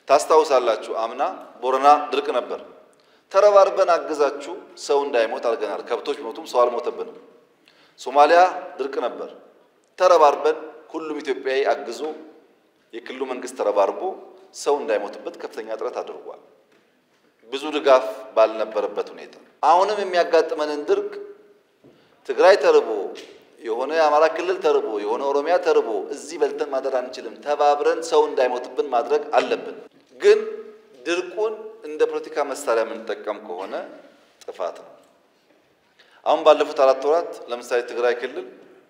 ታስታውሳላችሁ አምና ቦረና ድርቅ ነበር ተረባርበን አገዛችሁ ሰው እንዳይሞት አድርገናል ከብቶች ሞቱም ሰው አልሞተብንም ሶማሊያ ድርቅ ነበር ተረባርበን ሁሉም ኢትዮጵያዊ አግዞ የክልሉ መንግስት ተረባርቦ ሰው እንዳይሞትበት ከፍተኛ ጥረት አድርጓል ብዙ ድጋፍ ባልነበረበት ሁኔታ አሁንም የሚያጋጥመንን ድርቅ ትግራይ ተርቦ የሆነ የአማራ ክልል ተርቦ የሆነ ኦሮሚያ ተርቦ እዚህ በልተን ማደር አንችልም ተባብረን ሰው እንዳይሞትብን ማድረግ አለብን ግን ድርቁን እንደ ፖለቲካ መሳሪያ የምንጠቀም ከሆነ ጥፋት ነው አሁን ባለፉት 4 ወራት ለምሳሌ ትግራይ ክልል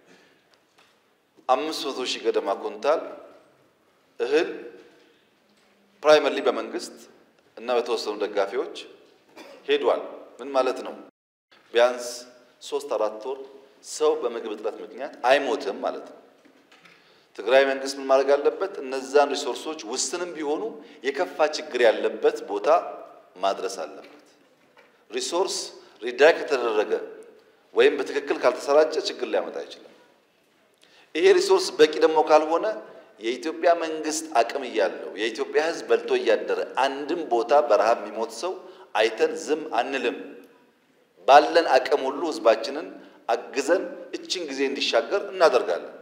500,000 ገደማ ኩንታል እህል ፕራይመሪሊ በመንግስት እና በተወሰኑ ደጋፊዎች ሄዷል ምን ማለት ነው ቢያንስ 3-4 ወር ሰው በምግብ እጥረት ምክንያት አይሞትም ማለት ነው ትግራይ መንግስት ምን ማድረግ አለበት እነዛን ሪሶርሶች ውስንም ቢሆኑ የከፋ ችግር ያለበት ቦታ ማድረስ አለበት ሪሶርስ ሪዳይሬክት ተደረገ ወይም በትክክል ካልተሰራጨ ችግር ሊያመጣ ይችላል ይሄ ሪሶርስ በቂ ደግሞ ካልሆነ የኢትዮጵያ መንግስት አቅም ያለው የኢትዮጵያ ህዝብ በልቶ ያደረ አንድም ቦታ በረሃብ የሚሞት ሰው አይተን ዝም አንልም ባለን አቅም ሁሉ ህዝባችንን አግዘን እቺን ጊዜ እንዲሻገር እናደርጋለን